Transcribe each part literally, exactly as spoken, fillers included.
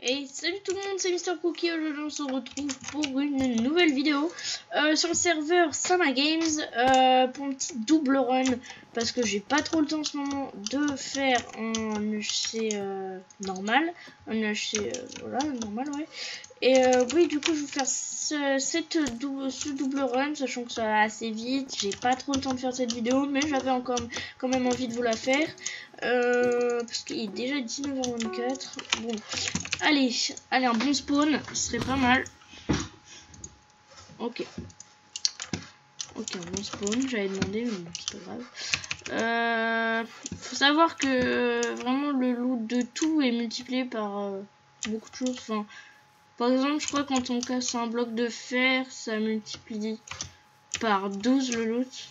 Et salut tout le monde, c'est Mister Cookie. Aujourd'hui on se retrouve pour une nouvelle vidéo euh, sur le serveur Sama Games euh, pour un petit double run parce que j'ai pas trop le temps en ce moment de faire un E H C euh, normal, un E H C euh, voilà normal ouais. Et euh, oui, du coup je vais faire ce, cette double, ce double run, sachant que ça va assez vite. J'ai pas trop le temps de faire cette vidéo, mais j'avais encore quand même envie de vous la faire. Euh, parce qu'il est déjà dix-neuf heures vingt-quatre. Bon, allez, allez, un bon spawn, ce serait pas mal. Ok. Ok, un bon spawn, j'avais demandé, mais bon, c'est pas grave. Euh, faut savoir que vraiment le loot de tout est multiplié par euh, beaucoup de choses. Enfin, par exemple, je crois que quand on casse un bloc de fer, ça multiplie par douze le loot.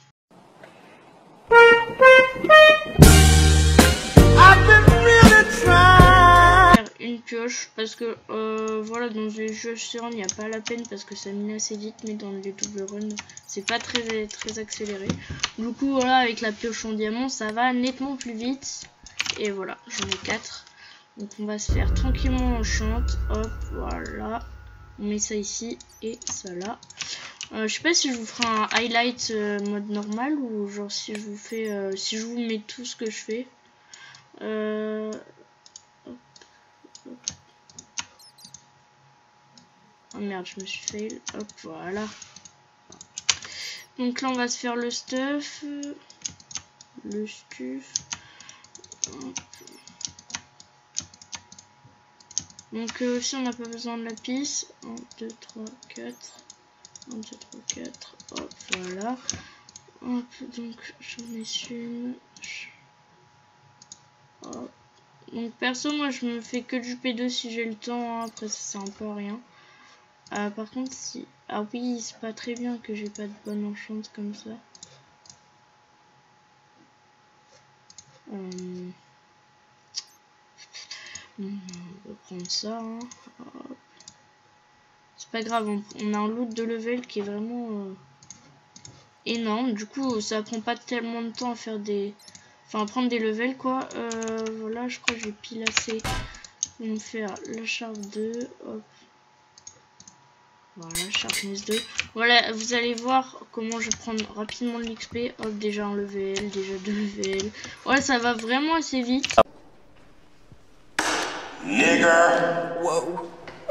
Une pioche parce que euh, voilà, dans les jeux H C un il n'y a pas la peine parce que ça mine assez vite, mais dans les double run c'est pas très très accéléré. Du coup voilà, avec la pioche en diamant ça va nettement plus vite. Et voilà, j'en ai quatre, donc on va se faire tranquillement enchante. Hop, voilà, on met ça ici et ça là. Euh, je sais pas si je vous ferai un highlight euh, mode normal ou genre si je vous fais euh, si je vous mets tout ce que je fais. euh, Oh merde, je me suis fail. Hop, voilà. Donc là, on va se faire le stuff. Le stuff. Hop. Donc euh, aussi, on n'a pas besoin de la pisse. un, deux, trois, quatre. un, deux, trois, quatre. Hop, voilà. Hop, donc j'en ai une. Hop. Donc perso, moi, je me fais que du P deux si j'ai le temps. Hein. Après, ça sert un peu à rien. Euh, par contre, si... Ah oui, c'est pas très bien que j'ai pas de bonne enchante comme ça. Euh... On va prendre ça. Hein. C'est pas grave, on, on a un loot de level qui est vraiment euh, énorme. Du coup, ça prend pas tellement de temps à faire des... Enfin, à prendre des levels, quoi. Euh, voilà, je crois que j'ai pile assez. On va faire la charge deux. Hop. Voilà, sharpness deux. Voilà, vous allez voir comment je vais prendre rapidement de l'X P. Hop, déjà un level, déjà deux levels. Voilà, ça va vraiment assez vite. Nigger. Whoa.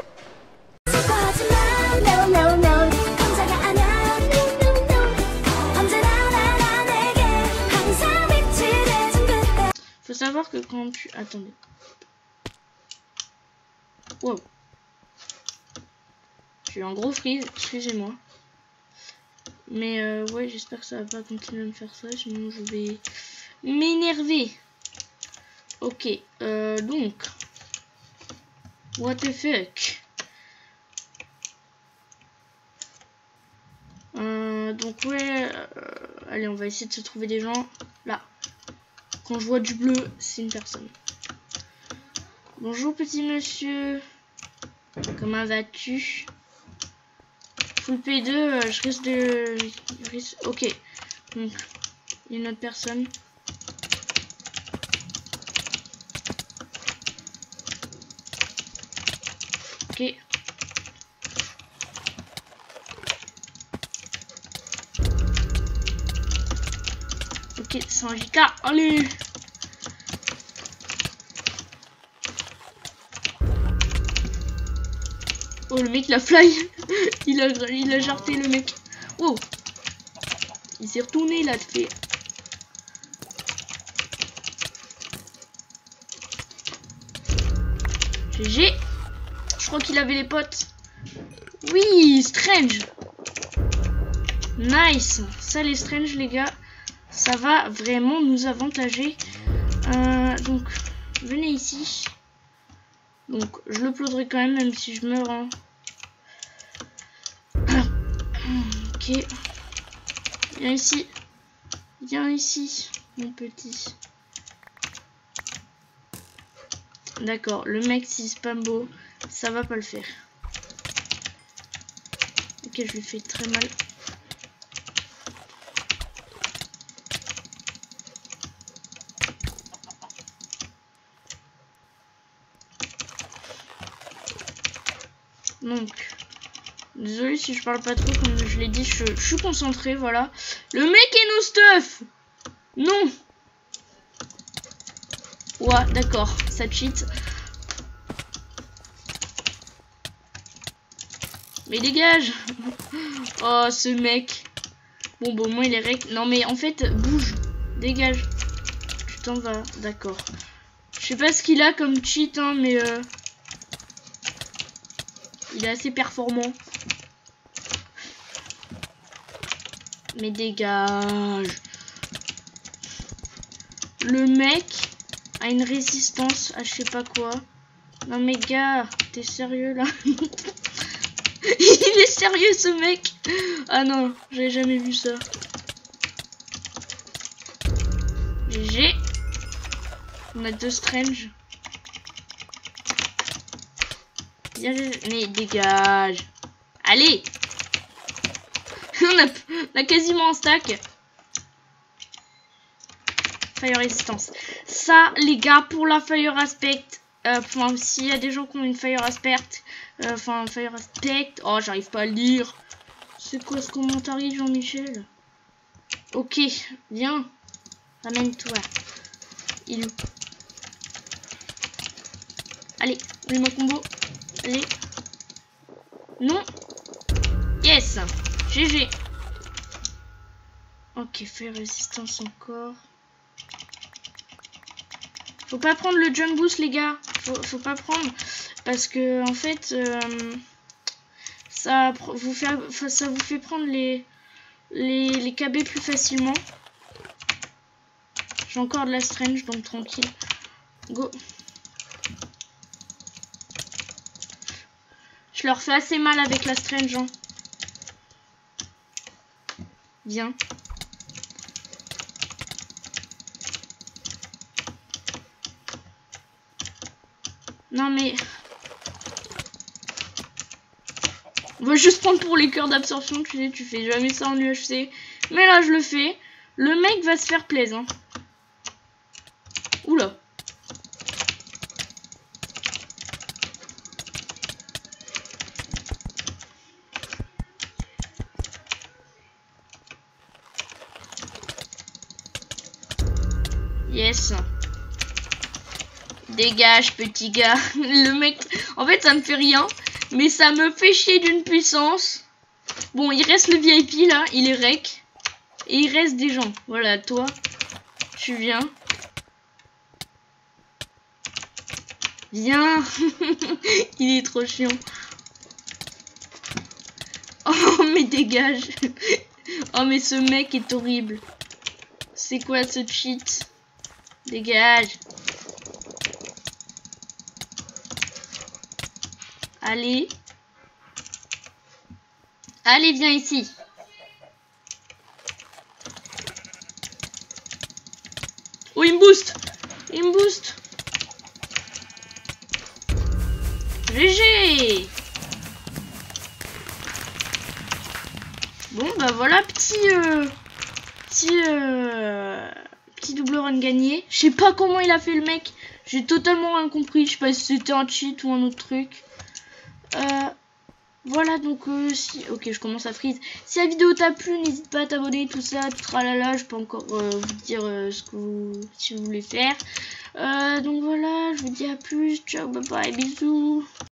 Faut savoir que quand tu... Attendez. Wow. J'ai eu un gros freeze, excusez-moi. Mais euh, ouais, j'espère que ça va pas continuer à me faire ça, sinon je vais m'énerver. Ok, euh, donc... What the fuck. euh, Donc ouais, euh, allez, on va essayer de se trouver des gens. Là, quand je vois du bleu, c'est une personne. Bonjour petit monsieur. Comment vas-tu? Full P deux, euh, je risque de... Je risque... Ok, donc il y a une autre personne. Ok. Ok, c'est un J K, allez. Oh, le mec, il a fly. il, a, il a jarté le mec. Oh. Il s'est retourné, là, de fait. G G. Je crois qu'il avait les potes. Oui, Strange. Nice. Ça, les Strange, les gars, ça va vraiment nous avantager. Euh, donc, venez ici. Donc, je le plauderai quand même, même si je meurs. Hein. Ok. Viens ici. Viens ici, mon petit. D'accord, le mec, si spam beau, ça va pas le faire. Ok, je lui fais très mal. Donc, désolé si je parle pas trop, comme je l'ai dit, je, je suis concentré, voilà. Le mec est no stuff. Non. Ouais, d'accord, ça cheat. Mais dégage. Oh, ce mec. Bon, bon, moi il est rec. Non, mais en fait, bouge. Dégage. Tu t'en vas, d'accord. Je sais pas ce qu'il a comme cheat, hein, mais... Euh, il est assez performant. Mais dégage. Le mec a une résistance à je sais pas quoi. Non mais gars, t'es sérieux là? Il est sérieux ce mec? Ah non, j'avais jamais vu ça. G G. On a deux Strange. Mais dégage. Allez. on, a, on a quasiment un stack. Fire Resistance. Ça, les gars, pour la Fire Aspect, enfin, euh, s'il y a des gens qui ont une Fire Aspect, enfin, euh, Fire Aspect, oh, j'arrive pas à le lire. C'est quoi ce commentaire, Jean-Michel? Ok, viens. Ramène-toi. Il est où? Allez, lui mon combo. Allez. Non. Yes. G G. Ok, Fire Resistance encore. Faut pas prendre le jump boost les gars, faut, faut pas prendre parce que en fait euh, ça vous fait ça vous fait prendre les les, les K B plus facilement. J'ai encore de la Strange donc tranquille. Go. Je leur fais assez mal avec la Strange. Hein. Bien. Non mais... On va juste prendre pour les cœurs d'absorption, tu sais, tu fais jamais ça en U H C. Mais là je le fais. Le mec va se faire plaisir. Hein. Oula. Yes. Dégage, petit gars. Le mec... En fait, ça me fait rien. Mais ça me fait chier d'une puissance. Bon, il reste le V I P, là. Il est rec. Et il reste des gens. Voilà, toi. Tu viens. Viens. Il est trop chiant. Oh, mais dégage. Oh, mais ce mec est horrible. C'est quoi ce cheat? Dégage. Allez. Allez, viens ici. Oh, il me booste. Il me booste. G G. Bon, bah voilà, petit... Euh, petit... Euh, petit double run gagné. Je sais pas comment il a fait le mec. J'ai totalement rien compris. Je sais pas si c'était un cheat ou un autre truc. Euh, voilà donc euh, si ok je commence à freeze. Si la vidéo t'a plu, n'hésite pas à t'abonner, tout ça, tout tralala. Je peux encore euh, vous dire euh, ce que vous, si vous voulez faire. Euh, donc voilà, je vous dis à plus, ciao, bye bye, bisous.